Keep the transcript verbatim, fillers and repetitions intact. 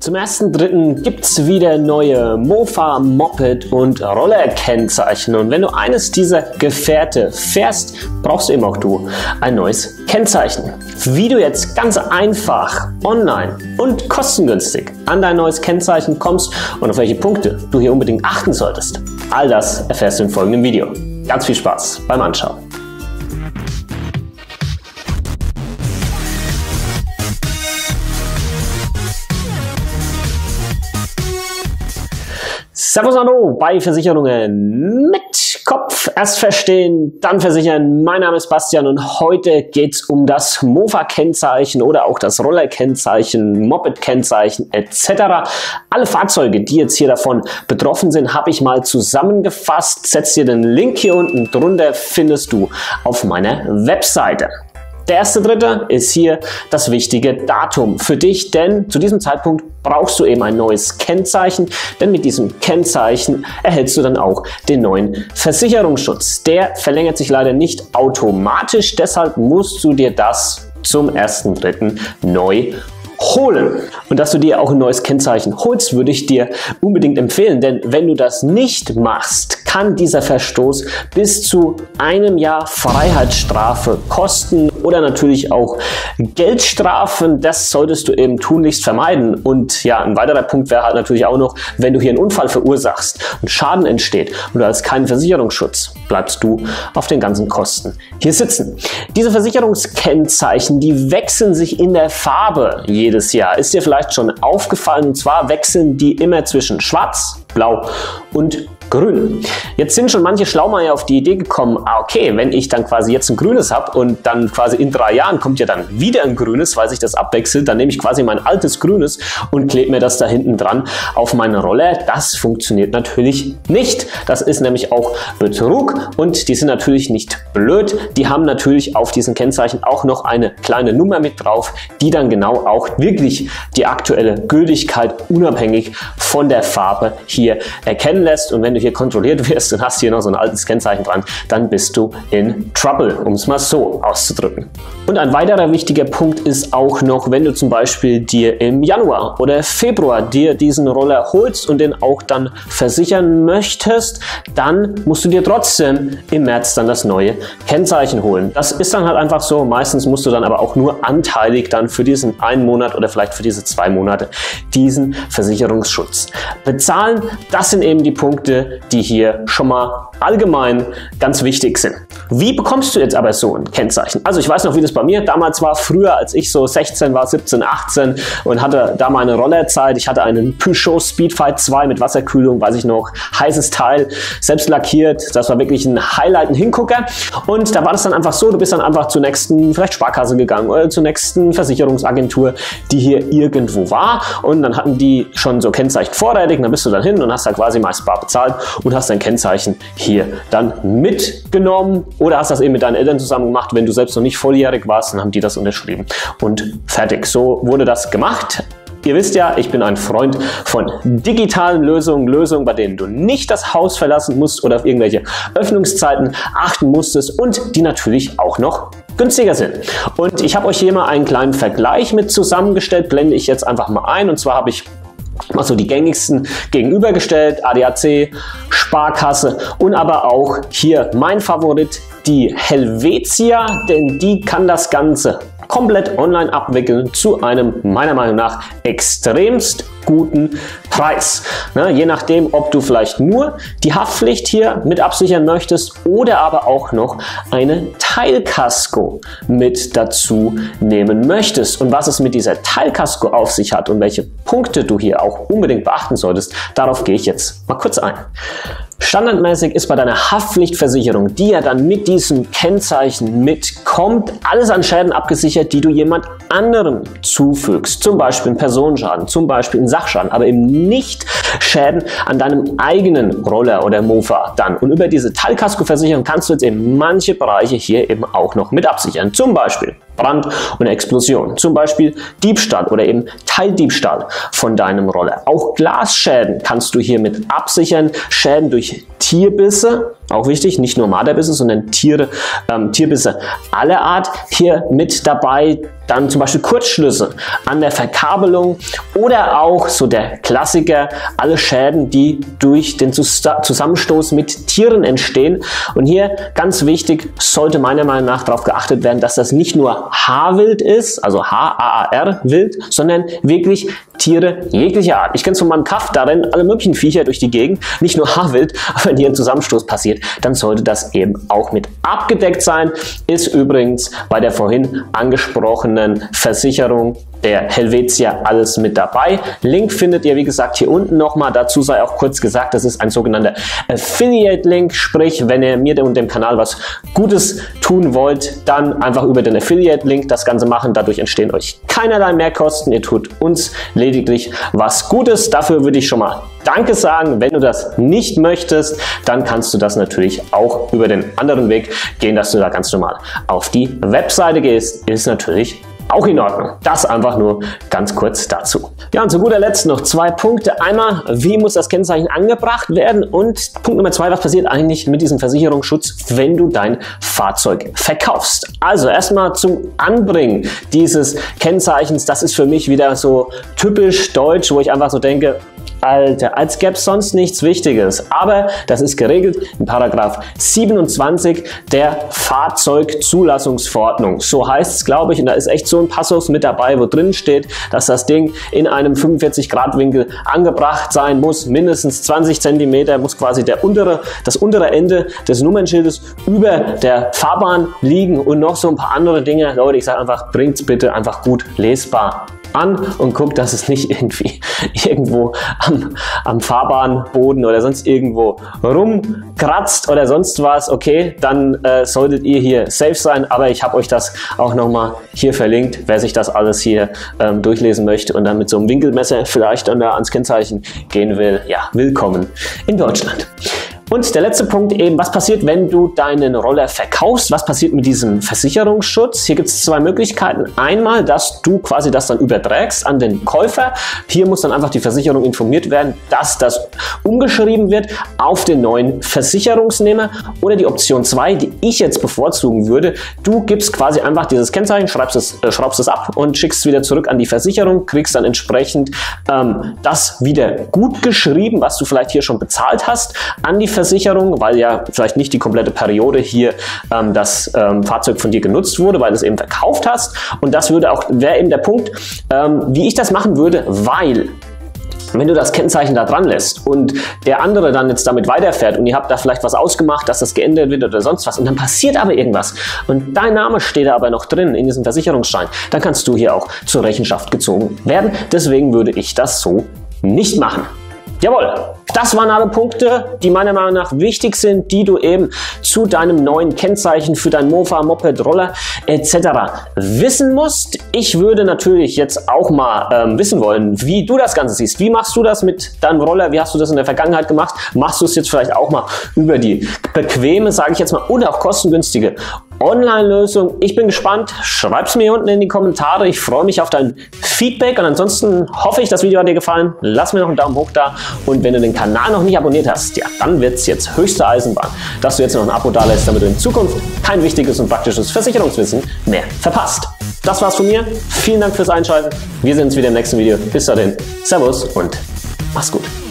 Zum ersten dritten gibt es wieder neue Mofa, Moped und Roller-Kennzeichen. Und wenn du eines dieser Gefährte fährst, brauchst du eben auch du ein neues Kennzeichen. Wie du jetzt ganz einfach, online und kostengünstig an dein neues Kennzeichen kommst und auf welche Punkte du hier unbedingt achten solltest, all das erfährst du im folgenden Video. Ganz viel Spaß beim Anschauen. Servus, hallo bei Versicherungen mit Kopf. Erst verstehen, dann versichern. Mein Name ist Bastian und heute geht es um das Mofa-Kennzeichen oder auch das Roller-Kennzeichen, Moped-Kennzeichen et cetera. Alle Fahrzeuge, die jetzt hier davon betroffen sind, habe ich mal zusammengefasst. Setz dir den Link hier unten drunter, findest du auf meiner Webseite. Der erste Dritte ist hier das wichtige Datum für dich, denn zu diesem Zeitpunkt brauchst du eben ein neues Kennzeichen, denn mit diesem Kennzeichen erhältst du dann auch den neuen Versicherungsschutz. Der verlängert sich leider nicht automatisch, deshalb musst du dir das zum ersten Dritten neu holen. Und dass du dir auch ein neues Kennzeichen holst, würde ich dir unbedingt empfehlen, denn wenn du das nicht machst, kann dieser Verstoß bis zu einem Jahr Freiheitsstrafe kosten oder natürlich auch Geldstrafen. Das solltest du eben tunlichst vermeiden. Und ja, ein weiterer Punkt wäre halt natürlich auch noch, wenn du hier einen Unfall verursachst und Schaden entsteht und du hast keinen Versicherungsschutz, bleibst du auf den ganzen Kosten hier sitzen. Diese Versicherungskennzeichen, die wechseln sich in der Farbe jedes Jahr. Ist dir vielleicht schon aufgefallen, und zwar wechseln die immer zwischen Schwarz, Blau und Grün. Jetzt sind schon manche Schlaumeier auf die Idee gekommen, ah okay, wenn ich dann quasi jetzt ein grünes habe und dann quasi in drei Jahren kommt ja dann wieder ein grünes, weil sich das abwechselt, dann nehme ich quasi mein altes grünes und klebe mir das da hinten dran auf meine Roller. Das funktioniert natürlich nicht. Das ist nämlich auch Betrug und die sind natürlich nicht blöd. Die haben natürlich auf diesen Kennzeichen auch noch eine kleine Nummer mit drauf, die dann genau auch wirklich die aktuelle Gültigkeit unabhängig von der Farbe hier erkennen lässt. Und wenn du hier kontrolliert wirst und hast hier noch so ein altes Kennzeichen dran, dann bist du in Trouble, um es mal so auszudrücken. Und ein weiterer wichtiger Punkt ist auch noch, wenn du zum Beispiel dir im Januar oder Februar dir diesen Roller holst und den auch dann versichern möchtest, dann musst du dir trotzdem im März dann das neue Kennzeichen holen. Das ist dann halt einfach so. Meistens musst du dann aber auch nur anteilig dann für diesen einen Monat oder vielleicht für diese zwei Monate diesen Versicherungsschutz bezahlen. Das sind eben die Punkte, die hier schon mal allgemein ganz wichtig sind. Wie bekommst du jetzt aber so ein Kennzeichen? Also ich weiß noch, wie das bei mir damals war, früher als ich so sechzehn war, siebzehn, achtzehn und hatte da meine Rollerzeit. Ich hatte einen Peugeot Speedfight zwei mit Wasserkühlung, weiß ich noch, heißes Teil, selbst lackiert. Das war wirklich ein Highlight, ein Hingucker. Und da war das dann einfach so, du bist dann einfach zur nächsten vielleicht Sparkasse gegangen oder zur nächsten Versicherungsagentur, die hier irgendwo war. Und dann hatten die schon so Kennzeichen vorrätig. Und dann bist du dann hin und hast da quasi meist bar bezahlt und hast dein Kennzeichen hier dann mitgenommen oder hast das eben mit deinen Eltern zusammen gemacht. Wenn du selbst noch nicht volljährig warst, dann haben die das unterschrieben und fertig. So wurde das gemacht. Ihr wisst ja, ich bin ein Freund von digitalen Lösungen, Lösungen, bei denen du nicht das Haus verlassen musst oder auf irgendwelche Öffnungszeiten achten musstest und die natürlich auch noch günstiger sind. Und ich habe euch hier mal einen kleinen Vergleich mit zusammengestellt, blende ich jetzt einfach mal ein. Und zwar habe ich also die gängigsten gegenübergestellt, A D A C, Sparkasse und aber auch hier mein Favorit, die Helvetia, denn die kann das Ganze komplett online abwickeln zu einem meiner Meinung nach extremst guten Preis. Ne, je nachdem, ob du vielleicht nur die Haftpflicht hier mit absichern möchtest oder aber auch noch eine Teilkasko mit dazu nehmen möchtest. Und was es mit dieser Teilkasko auf sich hat und welche Punkte du hier auch unbedingt beachten solltest, darauf gehe ich jetzt mal kurz ein. Standardmäßig ist bei deiner Haftpflichtversicherung, die ja dann mit diesem Kennzeichen mitkommt, alles an Schäden abgesichert, die du jemand anderem zufügst. Zum Beispiel einen Personenschaden, zum Beispiel einen Sachschaden, aber eben nicht Schäden an deinem eigenen Roller oder Mofa dann. Und über diese Teilkaskoversicherung kannst du jetzt eben manche Bereiche hier eben auch noch mit absichern. Zum Beispiel Brand und Explosion, zum Beispiel Diebstahl oder eben Teildiebstahl von deinem Roller. Auch Glasschäden kannst du hiermit absichern, Schäden durch Tierbisse auch wichtig, nicht nur Marderbisse, sondern Tiere, ähm, Tierbisse aller Art hier mit dabei. Dann zum Beispiel Kurzschlüsse an der Verkabelung oder auch so der Klassiker, alle Schäden, die durch den Zusammenstoß mit Tieren entstehen. Und hier ganz wichtig, sollte meiner Meinung nach darauf geachtet werden, dass das nicht nur Haarwild ist, also H A A R Wild, sondern wirklich Tiere jeglicher Art. Ich kenne es von meinem Kaff, da rennen alle möglichen Viecher durch die Gegend, nicht nur Haarwild, aber wenn hier ein Zusammenstoß passiert, dann sollte das eben auch mit abgedeckt sein. Ist übrigens bei der vorhin angesprochenen Versicherung der Helvetia alles mit dabei. Link findet ihr wie gesagt hier unten nochmal. Dazu sei auch kurz gesagt, das ist ein sogenannter Affiliate-Link, sprich, wenn ihr mir und dem Kanal was Gutes tun wollt, dann einfach über den Affiliate-Link das Ganze machen. Dadurch entstehen euch keinerlei Mehrkosten. Ihr tut uns lediglich was Gutes. Dafür würde ich schon mal Danke sagen. Wenn du das nicht möchtest, dann kannst du das natürlich auch über den anderen Weg gehen, dass du da ganz normal auf die Webseite gehst. Ist natürlich auch in Ordnung. Das einfach nur ganz kurz dazu. Ja, und zu guter Letzt noch zwei Punkte. Einmal, wie muss das Kennzeichen angebracht werden? Und Punkt Nummer zwei, was passiert eigentlich mit diesem Versicherungsschutz, wenn du dein Fahrzeug verkaufst? Also erstmal zum Anbringen dieses Kennzeichens. Das ist für mich wieder so typisch deutsch, wo ich einfach so denke, Alter, als gäbe es sonst nichts Wichtiges. Aber das ist geregelt in Paragraph siebenundzwanzig der Fahrzeugzulassungsverordnung. So heißt es, glaube ich, und da ist echt so ein Passus mit dabei, wo drin steht, dass das Ding in einem fünfundvierzig Grad Winkel angebracht sein muss. Mindestens zwanzig Zentimeter muss quasi der untere, das untere Ende des Nummernschildes über der Fahrbahn liegen und noch so ein paar andere Dinge. Leute, ich sage einfach, bringt's bitte einfach gut lesbar an und guckt, dass es nicht irgendwie irgendwo am, am Fahrbahnboden oder sonst irgendwo rumkratzt oder sonst was. Okay, dann äh, solltet ihr hier safe sein, aber ich habe euch das auch nochmal hier verlinkt, wer sich das alles hier ähm, durchlesen möchte und dann mit so einem Winkelmesser vielleicht an der, ans Kennzeichen gehen will. Ja, willkommen in Deutschland. Und der letzte Punkt eben, was passiert, wenn du deinen Roller verkaufst? Was passiert mit diesem Versicherungsschutz? Hier gibt es zwei Möglichkeiten. Einmal, dass du quasi das dann überträgst an den Käufer. Hier muss dann einfach die Versicherung informiert werden, dass das umgeschrieben wird auf den neuen Versicherungsnehmer. Oder die Option zwei, die ich jetzt bevorzugen würde. Du gibst quasi einfach dieses Kennzeichen, schreibst es, äh, schraubst es ab und schickst es wieder zurück an die Versicherung, kriegst dann entsprechend ähm, das wieder gut geschrieben, was du vielleicht hier schon bezahlt hast, an die Versicherung, weil ja vielleicht nicht die komplette Periode hier ähm, das ähm, Fahrzeug von dir genutzt wurde, weil du es eben verkauft hast. Und das würde auch, wäre eben der Punkt, ähm, wie ich das machen würde, weil wenn du das Kennzeichen da dran lässt und der andere dann jetzt damit weiterfährt und ihr habt da vielleicht was ausgemacht, dass das geändert wird oder sonst was und dann passiert aber irgendwas und dein Name steht da aber noch drin in diesem Versicherungsschein, dann kannst du hier auch zur Rechenschaft gezogen werden. Deswegen würde ich das so nicht machen. Jawohl, das waren alle Punkte, die meiner Meinung nach wichtig sind, die du eben zu deinem neuen Kennzeichen für dein Mofa, Moped, Roller et cetera wissen musst. Ich würde natürlich jetzt auch mal ähm, wissen wollen, wie du das Ganze siehst. Wie machst du das mit deinem Roller? Wie hast du das in der Vergangenheit gemacht? Machst du es jetzt vielleicht auch mal über die bequeme, sage ich jetzt mal, und auch kostengünstige Online-Lösung? Ich bin gespannt. Schreib es mir hier unten in die Kommentare. Ich freue mich auf dein Feedback und ansonsten hoffe ich, das Video hat dir gefallen. Lass mir noch einen Daumen hoch da und wenn du den Kanal noch nicht abonniert hast, ja, dann wird es jetzt höchste Eisenbahn, dass du jetzt noch ein Abo da lässt, damit du in Zukunft kein wichtiges und praktisches Versicherungswissen mehr verpasst. Das war's von mir. Vielen Dank fürs Einschalten. Wir sehen uns wieder im nächsten Video. Bis dahin. Servus und mach's gut.